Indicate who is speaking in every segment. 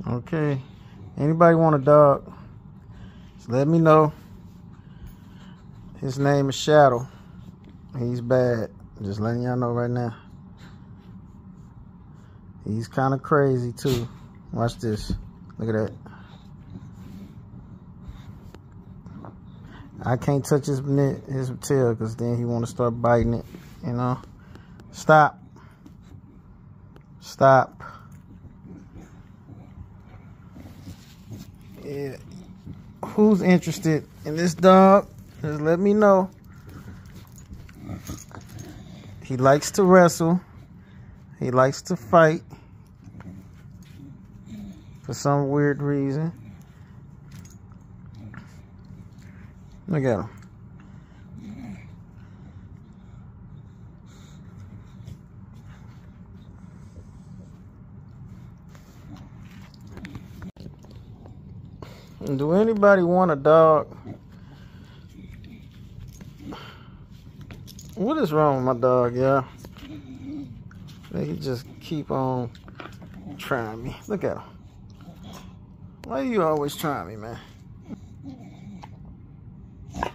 Speaker 1: Okay. Anybody want a dog? Just let me know. His name is Shadow. He's bad. Just letting y'all know right now. He's kind of crazy too. Watch this. Look at that. I can't touch his tail because then he want to start biting it. You know. Stop. Stop. Yeah. Who's interested in this dog? Just let me know. He likes to wrestle. He likes to fight. For some weird reason. Look at him. Do anybody want a dog? What is wrong with my dog, y'all? He just keep on trying me. Look at him. Why you always trying me, man?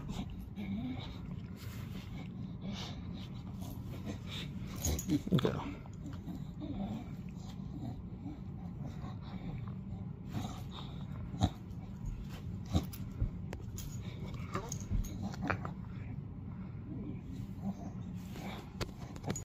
Speaker 1: Look at him.